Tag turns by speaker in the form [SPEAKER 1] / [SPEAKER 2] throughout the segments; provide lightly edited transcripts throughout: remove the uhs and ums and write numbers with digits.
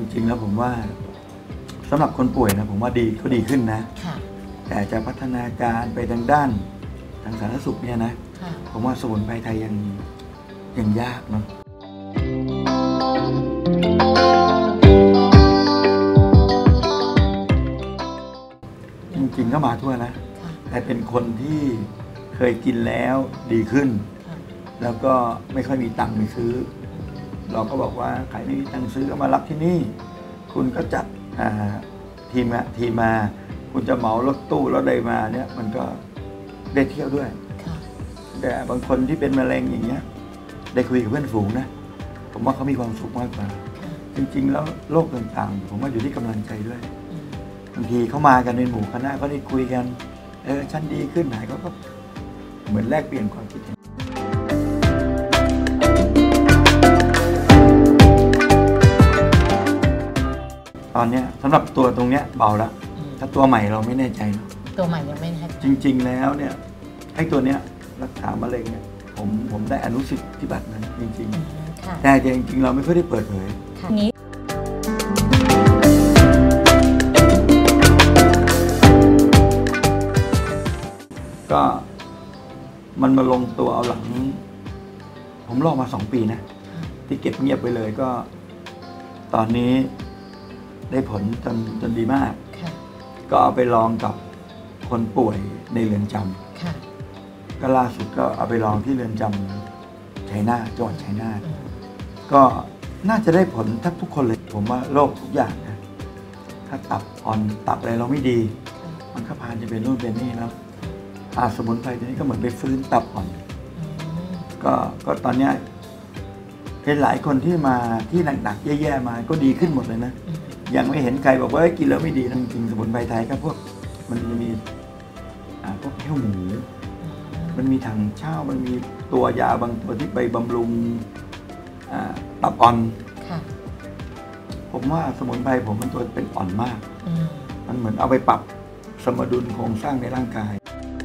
[SPEAKER 1] ริงๆแล้วผมว่าสำหรับคนป่วยนะผมว่าดีขึ้นนะแต่จะพัฒนาการไปทางด้านทางสาธารณสุขเนี่ยนะผมว่าสมุนไพรไทยยังยากเนาะจริงๆก็มาทั่วนะแต่เป็นคนที่เคยกินแล้วดีขึ้นแล้วก็ไม่ค่อยมีตังค์ไปซื้อเราก็บอกว่าใครไม่มีตังค์ซื้อก็มารับที่นี่คุณก็จัดทีมมาคุณจะเหมารถตู้แล้วได้มาเนี่ยมันก็ได้เที่ยวด้วยแต่บางคนที่เป็นมะเร็งอย่างเงี้ยได้คุยกับเพื่อนฝูงนะผมว่าเขามีความสุขมากกว่าจริงๆแล้วโรคต่างๆผมว่าอยู่ที่กำลังใจด้วยบางทีเขามากันในหมู่คณะก็ได้คุยกันฉันดีขึ้นหายก็เหมือนแลกเปลี่ยนความคิดเห็นตอนนี้สำหรับตัวตรงเนี้ยเบาแล้วถ้าตัวใหม่เราไม่แน่ใจเนาะ
[SPEAKER 2] ตัวใหม่ยังไม่แน่ใจ
[SPEAKER 1] จริงๆแล้วเนี่ยไอ้ตัวเนี้ยรักษามะเร็งเนี่ยผมได้อนุสิทธิบัตรนั้นจริงๆแต่จริงๆเราไม่ค่อยได้เปิดเผยนี้ก็มันมาลงตัวเอาหลังผมรอมา2 ปีนะที่เก็บเงียบไปเลยก็ตอนนี้ได้ผลจนดีมากก็เอาไปลองกับคนป่วยในเรือนจำก็ล่าสุดก็เอาไปลองที่เรือนจำชัยนาทจังหวัดชัยนาทก็น่าจะได้ผลทักทุกคนเลยผมว่าโรคทุกอย่างนะถ้าตับอ่อนตับอะไรเราไม่ดีมันก็พานจะเป็นนู่นเป็นนี่แล้วสมุนไพรตัวนี้ก็เหมือนไปฟื้นตับอ่อนก็ตอนนี้เห็นหลายคนที่มาที่หนักๆแย่ๆมาก็ดีขึ้นหมดเลยนะยังไม่เห็นใครบอกว่ากินแล้วไม่ดีนะจริงๆสมุนไพรไทยก็พวกมันจะมีพวกแห้วหมูมันมีถังเช่ามันมีตัวยาบางตัวที่ไปบำรุงตับอ่อนผมว่าสมุนไพรผมมันตัวเป็นอ่อนมากมันเหมือนเอาไปปรับสมดุลโครงสร้างในร่างกาย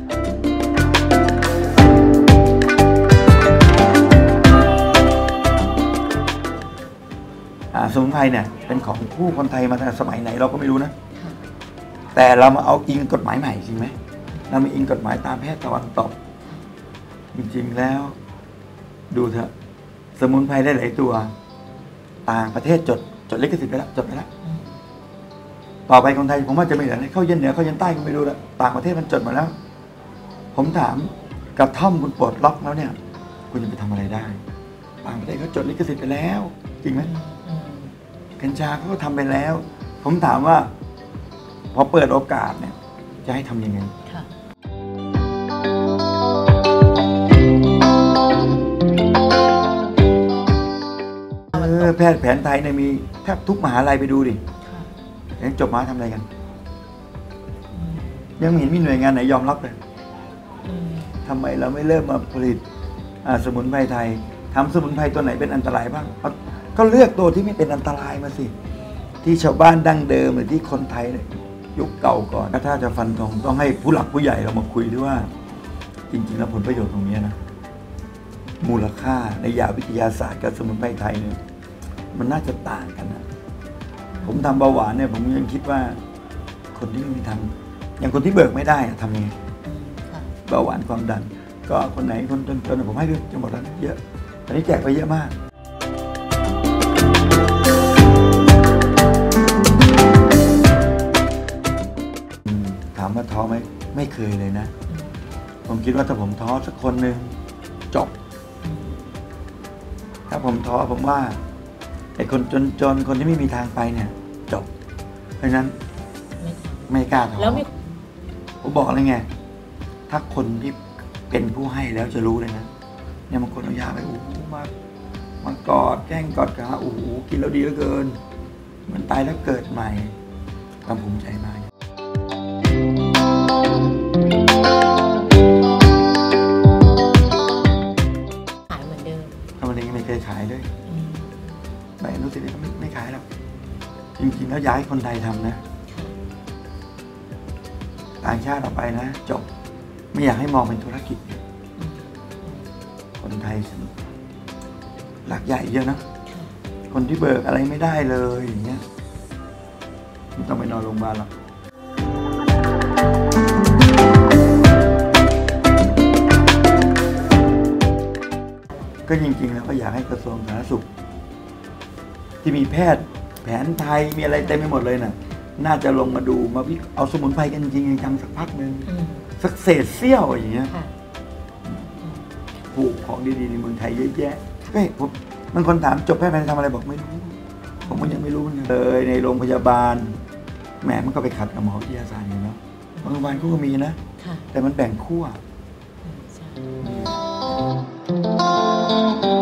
[SPEAKER 1] สมุนไพรเนี่ยเป็นของผู้คนไทยมาตั้งแต่สมัยไหนเราก็ไม่รู้นะแต่เรามาเอาอิงกฎหมายใหม่จริงไหมเรามาอิงกฎหมายตามแพทย์ตะวันตกจริงๆแล้วดูเถอะสมุนไพรได้หลายตัวต่างประเทศจดลิขสิทธิ์ไปแล้วจดไปแล้วต่อไปคนไทยผมว่าจะไม่เหลือเข้าเย็นเหนือเข้าเย็นใต้ก็ไม่รู้แล้วต่างประเทศมันจดมาแล้วผมถามกระท่อมคุณปลดล็อกแล้วเนี่ยคุณจะไปทำอะไรได้ต่างประเทศเขาจดลิขสิทธิ์ไปแล้วจริงไหมกัญชาเขาก็ทำไปแล้วผมถามว่าพอเปิดโอกาสเนี่ยจะให้ทำยังไงแพทย์แผนไทยเนี่ยมีแทบทุกมหาลัยไปดูดิยังจบมาทำอะไรกันยังไม่เห็นมีหน่วยงานไหนยอมรับเลยทำไมเราไม่เริ่มมาผลิตสมุนไพรไทยทำสมุนไพรตัวไหนเป็นอันตรายบ้างก็เลือกตัวที่ไม่เป็นอันตรายมาสิที่ชาวบ้านดั้งเดิมหรือที่คนไทยเนี่ยยุคเก่าก่อนถ้าจะฟันธงต้องให้ผู้หลักผู้ใหญ่เรามาคุยด้วยว่าจริงๆแล้วผลประโยชน์ตรงนี้นะมูลค่าในยาวิทยาศาสตร์กับสมุนไพรไทยเนี่ยมันน่าจะต่างกันนะผมทำเบาหวานเนี่ยผมยังคิดว่าคนที่ไม่มีทางอย่างคนที่เบิกไม่ได้ทำยังไงเบาหวานความดันก็คนไหนคนจนๆผมให้ด้วยจะหมดแล้วเยอะตอนนี้แจกไปเยอะมากถามว่าท้อไหมไม่เคยเลยนะผมคิดว่าถ้าผมท้อสักคนหนึ่งจบถ้าผมท้อผมว่าไอ้คนจนคนที่ไม่มีทางไปเนี่ยจบเพราะฉะนั้นไม่กล้าท้อแล้วผมบอกอะไรไงถ้าคนที่เป็นผู้ให้แล้วจะรู้เลยนะเนี่ยบางคนเอายาไปโอ้โหมากอดแกล้งกอดขาโอ้โหกินแล้วดีเหลือเกินเหมือนตายแล้วเกิดใหม่ความภูมิใจมาก
[SPEAKER 2] ขายเหมือนเดิม
[SPEAKER 1] ทำอะไรไม่เคยขายด้วยไม่รู้สึกว่าไม่ขายหรอกจริงๆแล้วย้ายคนไทยทำนะต่างชาติออกไปนะจบไม่อยากให้มองเป็นธุรกิจคนไทยหลักใหญ่เยอะนะคนที่เบิกอะไรไม่ได้เลยอย่างเงี้ยไม่ต้องไปนอนโรงพยาบาลหรอกก็จริงๆแล้วก็อยากให้กระทรวงสาธารณสุข ที่มีแพทย์แผนไทยมีอะไรเต็มไปหมดเลยน่ะน่าจะลงมาดูมาเอาสมุนไพรกันจริงๆจังสักพักหนึ่งสักเศษเสี้ยวอย่างเงี้ยปลูกของดีๆในเมืองไทยเยอะแยะเฮ้ยผมบางคนถามจบแพทย์แผนไทยทำอะไรบอกไม่รู้ผมก็ยังไม่รู้เลยในโรงพยาบาลแหมมันก็ไปขัดกับหมอวิทยาศาสตร์อยู่เนาะโรงพยาบาลก็มีนะแต่มันแบ่งขั้ว